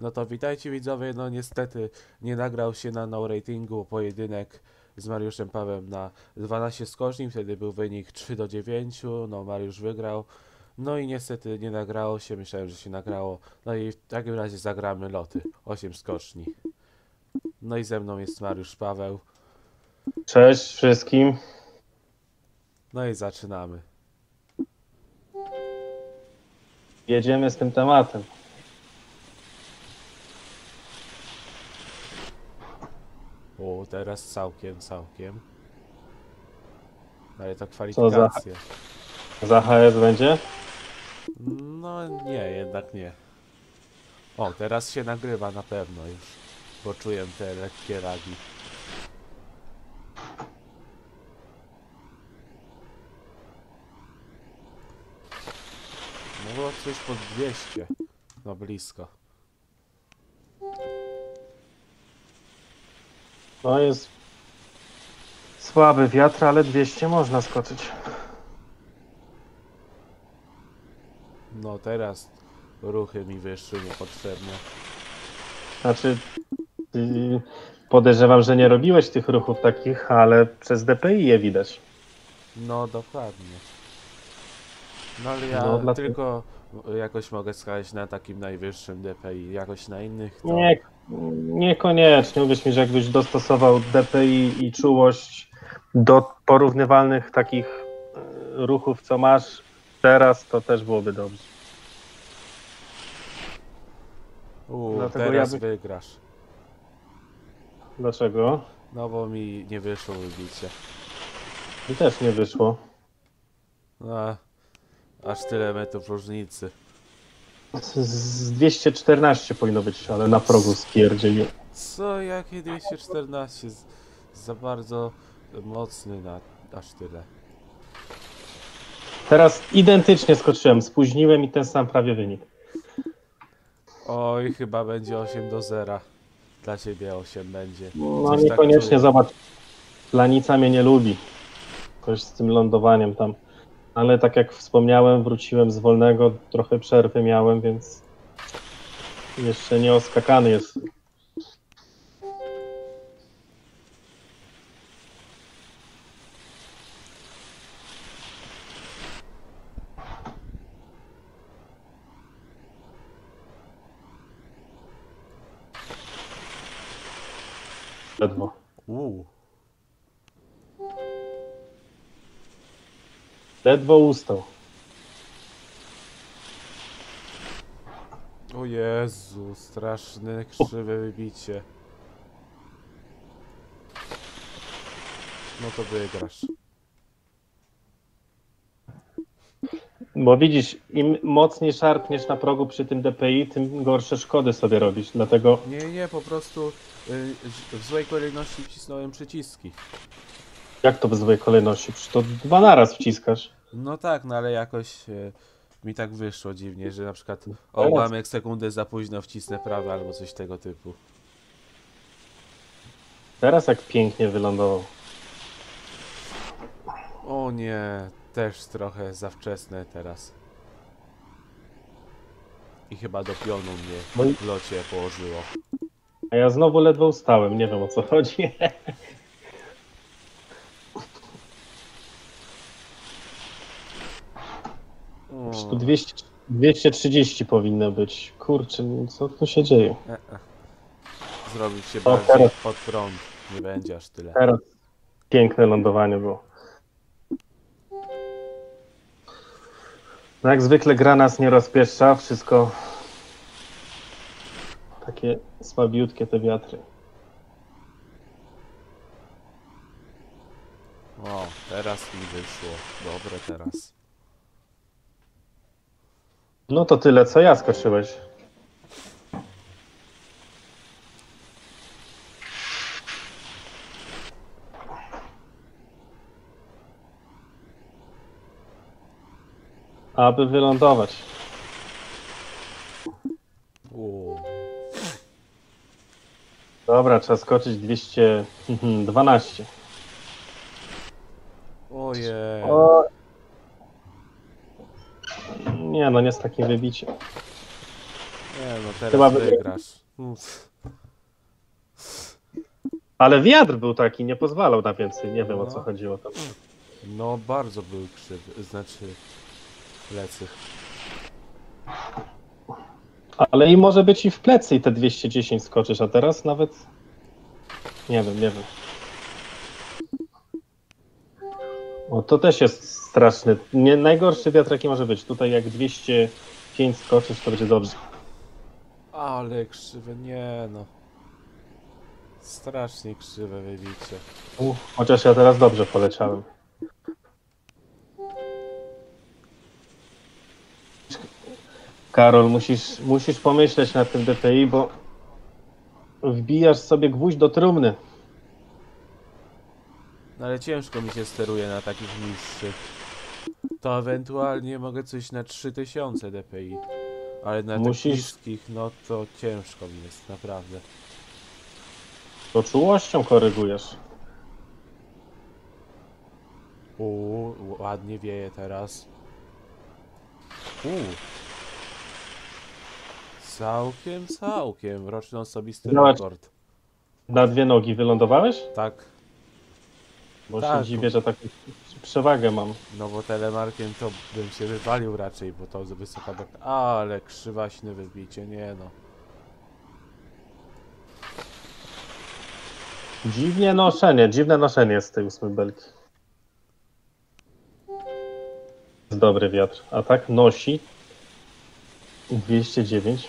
No to witajcie widzowie, no niestety nie nagrał się na no ratingu pojedynek z Mariuszem Pawłem na 12 skoczni, wtedy był wynik 3-9, no Mariusz wygrał. No i niestety nie nagrało się, myślałem, że się nagrało. No i w takim razie zagramy loty, 8 skoczni. No i ze mną jest Mariusz Paweł, Cześć wszystkim. no i zaczynamy. Jedziemy z tym tematem. O, teraz całkiem. Ale to Co za, kwalifikacje. za HS będzie? No nie, jednak nie. O, teraz się nagrywa na pewno już, bo czuję te lekkie lagi. No było coś pod 200. No blisko. No jest słaby wiatr, ale 200 można skoczyć. No teraz ruchy mi wyszły niepotrzebne. Znaczy, podejrzewam, że nie robiłeś tych ruchów takich, ale przez DPI je widać. No dokładnie. No ale ja No, dlatego... tylko jakoś mogę skakać na takim najwyższym DPI. Jakoś na innych to... Nie, niekoniecznie. Uwierz mi, że jakbyś dostosował DPI i czułość do porównywalnych takich ruchów, co masz teraz, to też byłoby dobrze. Dlatego teraz ja wygrasz. Dlaczego? No bo mi nie wyszło wybicie. Mi też nie wyszło. A, aż tyle metrów różnicy. Z 214 powinno być, ale na progu stwierdzili. Co? Jakie 214? Za bardzo mocny na aż tyle. Teraz identycznie skoczyłem, spóźniłem i ten sam prawie wynik. Oj, chyba będzie 8-0. Dla ciebie 8 będzie. No Coś tak niekoniecznie, czuję. zobacz, Planica mnie nie lubi. Coś z tym lądowaniem tam. Ale tak jak wspomniałem, wróciłem z wolnego, trochę przerwy miałem, więc jeszcze nie oskakany jest. Ledwo. Uuu. Ledwo ustał. O Jezu, straszne krzywe wybicie. No to wygrasz. Bo widzisz, im mocniej szarpniesz na progu przy tym DPI, tym gorsze szkody sobie robisz. Dlatego Nie, po prostu w złej kolejności wcisnąłem przyciski. jak to w złej kolejności? Przecież to dwa naraz wciskasz. No tak, no ale jakoś mi tak wyszło dziwnie, że na przykład o ułamek sekundy za późno wcisnę prawe albo coś tego typu. Teraz jak pięknie wylądował. O nie, też trochę za wczesne teraz. I chyba do pionu No i- mnie w locie położyło. A ja znowu ledwo ustałem, nie wiem o co chodzi. Już tu 230 powinno być. Kurczę, co tu się dzieje? Zrobił się O, bardziej teraz. pod prąd. Nie będzie aż tyle. Teraz piękne lądowanie było. No jak zwykle gra nas nie rozpieszcza, wszystko takie słabiutkie te wiatry. O, teraz mi wyszło. Dobre teraz. No to tyle, co ja skoczyłeś. Aby wylądować. Uuu. Dobra, trzeba skoczyć 212. Ojej. O... Nie no, nie z takim wybiciem. Nie no, teraz Chyba wygrasz. Ale wiatr był taki, nie pozwalał na więcej. Nie wiem o co No. chodziło tam. No bardzo był krzywy, znaczy plecy. Ale i może być i w plecy i te 210 skoczysz, a teraz nawet... Nie wiem, nie wiem. O, to też jest straszny. Nie, najgorszy wiatr jaki może być. Tutaj jak 205 skoczysz, to będzie dobrze. Ale krzywe, nie no. Strasznie krzywe wybicie. Chociaż ja teraz dobrze poleciałem. Karol, musisz pomyśleć nad tym DPI, bo wbijasz sobie gwóźdź do trumny. No ale ciężko mi się steruje na takich niższych. To ewentualnie mogę coś na 3000 dpi. Ale na tych Musisz- niskich, no to ciężko mi jest, naprawdę. To czułością korygujesz. Ładnie wieje teraz. Całkiem. Roczny osobisty Zobacz. rekord. Na dwie nogi wylądowałeś? Tak, Bo Tak. się dziwię, że taką przewagę mam. no bo telemarkiem to bym się wywalił raczej, bo to za wysoka ale krzywaśne wybicie, nie no. Dziwne noszenie z tej 8 belki. Jest dobry wiatr. A tak nosi 209.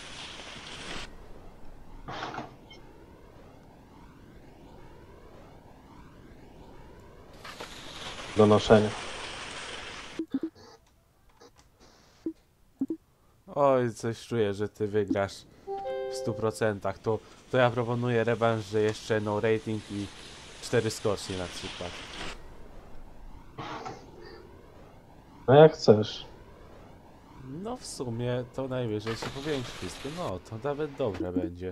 Do noszenia. Oj, coś czuję, że ty wygrasz w 100%. To ja proponuję rewanż, że jeszcze no rating i 4 skocznie na przykład. No jak chcesz. No w sumie to najwyżej się powiększy wszystko. No to nawet dobre będzie.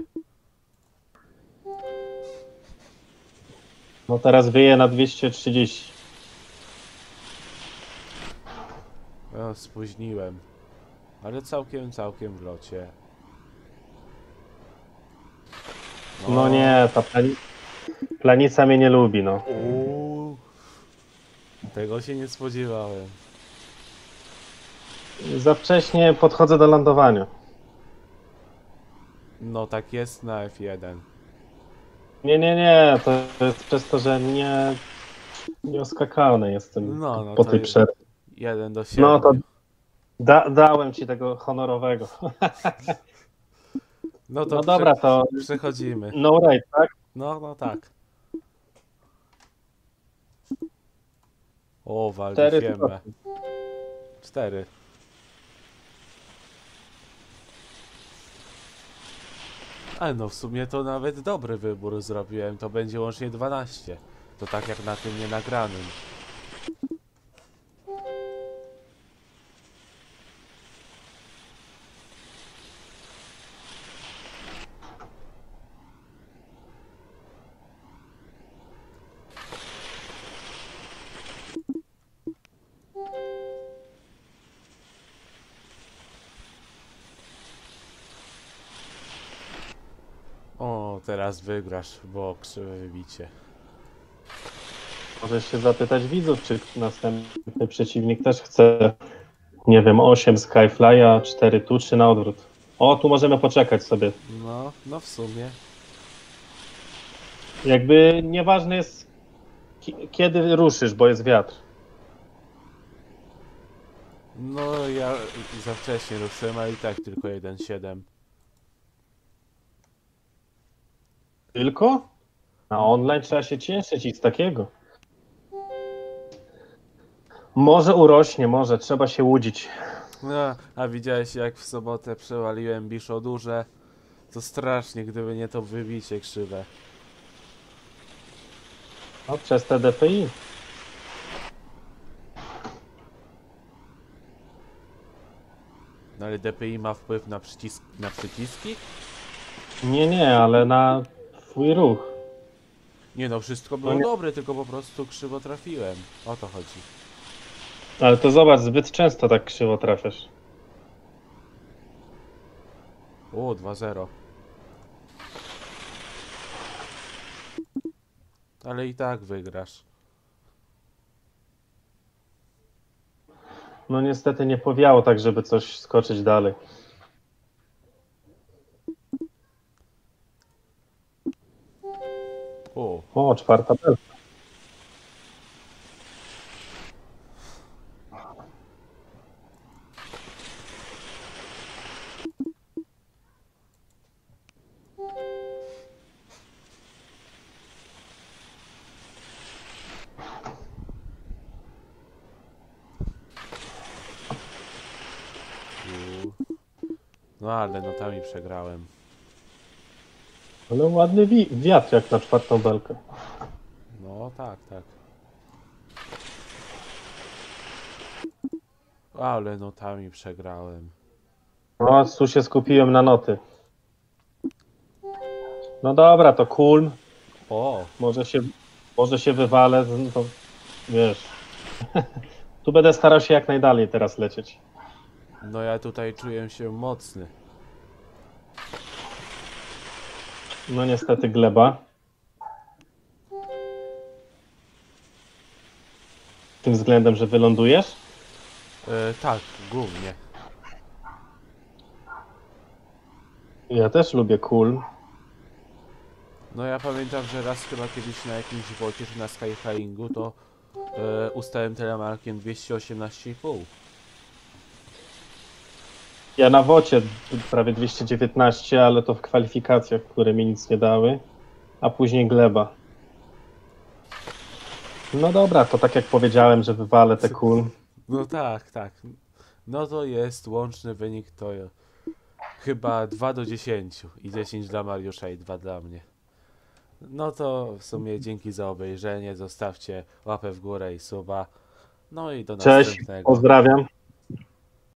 No teraz wieje na 230. O, spóźniłem. Ale całkiem w locie. No nie, ta planica mnie nie lubi, no. Tego się nie spodziewałem. Za wcześnie podchodzę do lądowania. No tak jest na F1. Nie, to jest przez to, że nie oskakalny jestem No po to tej przerwie. 1:7. No to dałem ci tego honorowego. No to No dobra, to przechodzimy. no rate, tak? No tak. O, 4 Waldifiemme. 4. Ale no w sumie to nawet dobry wybór zrobiłem. To będzie łącznie 12. To tak jak na tym nienagranym. O, teraz wygrasz, bo krzywe wybicie. Możesz się zapytać widzów, czy następny przeciwnik też chce, nie wiem, 8 Skyfly'a, 4 tu, 3 na odwrót. O, tu możemy poczekać sobie. No w sumie. Jakby nieważne jest, kiedy ruszysz, bo jest wiatr. No ja za wcześnie ruszyłem, ale i tak tylko 1:7. Tylko? Na online trzeba się cieszyć i z takiego. Może urośnie, może, trzeba się łudzić. No, a widziałeś jak w sobotę przewaliłem Biszodurze? To strasznie, gdyby nie to wybicie krzywe. No, przez te DPI. No ale DPI ma wpływ na przyciski? Nie, ale na twój ruch. Nie no, wszystko było nie. dobre, tylko po prostu krzywo trafiłem. O to chodzi. Ale to zobacz, zbyt często tak krzywo trafiasz. O, 2-0. Ale i tak wygrasz. No niestety nie powiało tak, żeby coś skoczyć dalej. O, O, czwarta belka. u. No ale notami przegrałem. Ale ładny wiatr jak na czwartą belkę. No tak, tak. Ale notami przegrałem. No, tu się skupiłem na noty. No dobra, to kulm. O, Może się wywalę, no to wiesz. Tu będę starał się jak najdalej teraz lecieć. no ja tutaj czuję się mocny. No niestety gleba. Tym względem, że wylądujesz? Tak, głównie. Ja też lubię kulm. No ja pamiętam, że raz chyba kiedyś na jakimś wocie czy na skyflyingu to ustałem telemarkiem 218,5. Ja na wocie prawie 219, ale to w kwalifikacjach, które mi nic nie dały. A później gleba. No dobra, to tak jak powiedziałem, że wywalę te kulm. No tak, tak. No to jest łączny wynik to chyba 2 do 10 i 10 dla Mariusza i 2 dla mnie. No to w sumie dzięki za obejrzenie, zostawcie łapę w górę i suba. No i do Cześć, następnego. pozdrawiam.